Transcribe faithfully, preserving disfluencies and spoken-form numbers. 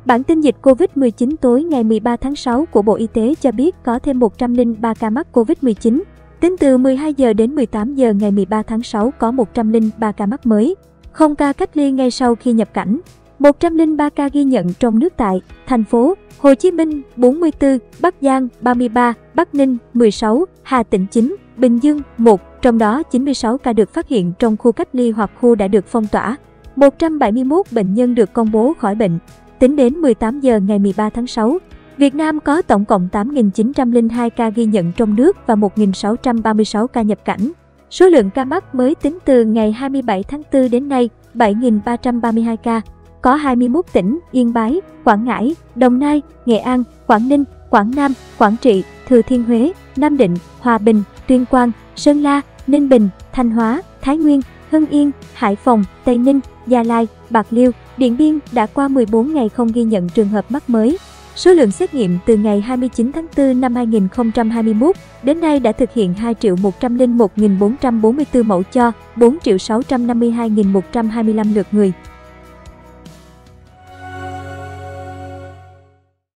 Bản tin dịch Covid mười chín tối ngày mười ba tháng sáu của Bộ Y tế cho biết có thêm một trăm lẻ ba ca mắc Covid mười chín. Tính từ mười hai giờ đến mười tám giờ ngày mười ba tháng sáu có một trăm lẻ ba ca mắc mới, không ca cách ly ngay sau khi nhập cảnh. một trăm lẻ ba ca ghi nhận trong nước tại thành phố Hồ Chí Minh bốn mươi tư, Bắc Giang ba mươi ba, Bắc Ninh mười sáu, Hà Tĩnh chín, Bình Dương một, trong đó chín mươi sáu ca được phát hiện trong khu cách ly hoặc khu đã được phong tỏa. một trăm bảy mươi mốt bệnh nhân được công bố khỏi bệnh. Tính đến mười tám giờ ngày mười ba tháng sáu, Việt Nam có tổng cộng tám nghìn chín trăm lẻ hai ca ghi nhận trong nước và một nghìn sáu trăm ba mươi sáu ca nhập cảnh. Số lượng ca mắc mới tính từ ngày hai mươi bảy tháng tư đến nay bảy nghìn ba trăm ba mươi hai ca. Có hai mươi mốt tỉnh Yên Bái, Quảng Ngãi, Đồng Nai, Nghệ An, Quảng Ninh, Quảng Nam, Quảng Trị, Thừa Thiên Huế, Nam Định, Hòa Bình, Tuyên Quang, Sơn La, Ninh Bình, Thanh Hóa, Thái Nguyên, Hưng Yên, Hải Phòng, Tây Ninh, Gia Lai, Bạc Liêu, Điện Biên đã qua mười bốn ngày không ghi nhận trường hợp mắc mới. Số lượng xét nghiệm từ ngày hai mươi chín tháng tư năm hai nghìn không trăm hai mươi mốt đến nay đã thực hiện hai triệu một trăm lẻ một nghìn bốn trăm bốn mươi tư mẫu cho bốn triệu sáu trăm năm mươi hai nghìn một trăm hai mươi lăm lượt người.